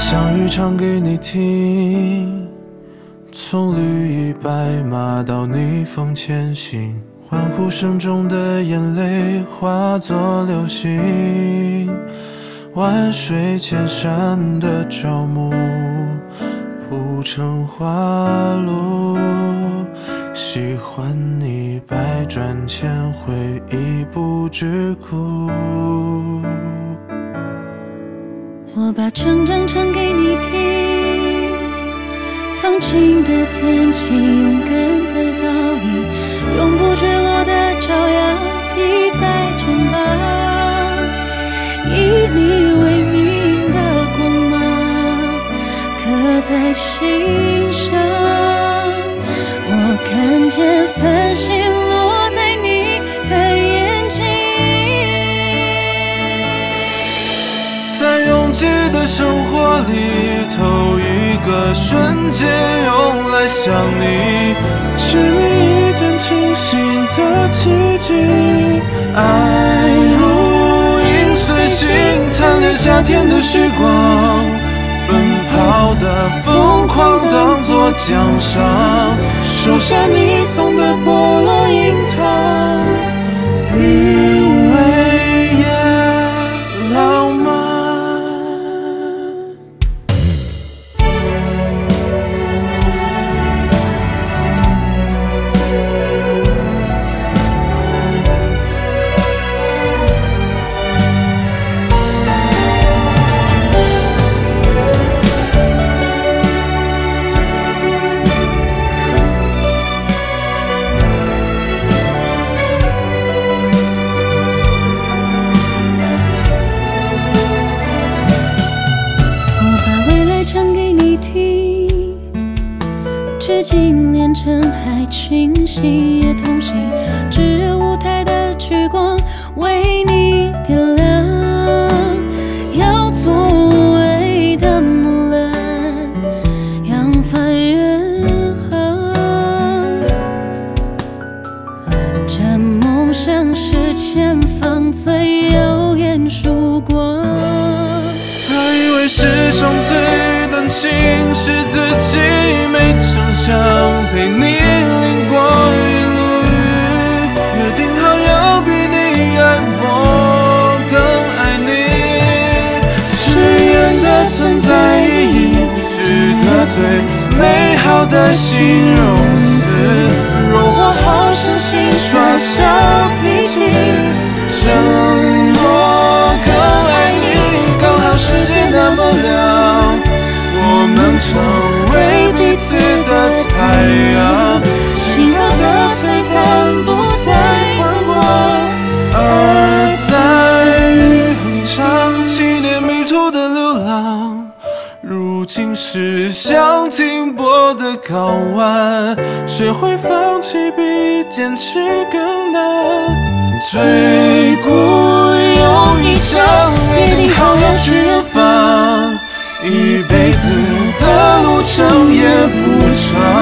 相遇唱给你听，从绿衣白马到逆风前行，欢呼声中的眼泪化作流星，万水千山的朝暮铺成花路，喜欢你百转千回亦不知苦。 我把成长唱给你听，放晴的天气，勇敢的道理，永不坠落的朝阳披在肩膀，以你为名的光芒刻在心上。我看见繁星落在你的眼睛， 在拥挤的生活里，头一个瞬间用来想你，执迷一件清醒的奇迹。爱如影随形，贪恋夏天的时光，奔跑的疯狂当作奖赏，收下你送的菠萝樱桃，余味也浪漫。 唱给你听，至今连尘海清晰也同行，炙热舞台的聚光为你点亮，要作为的木兰扬帆远航，这梦想是前方最耀眼曙光。 还以为世上最动情是自己，没成想陪你淋过一路雨，约定好要比你爱我更爱你，誓言的存在意义，值得最美好的形容词，若我好伤心耍小脾气，承诺更爱你，刚好世界那么亮，我们成为彼此的太阳，幸好的璀璨不再还我，而在于恒长纪念迷途的流浪，如今是想停泊的港湾，学会放弃比坚持更难，最孤勇一场，约定好要去远方，一辈子的路程也不长，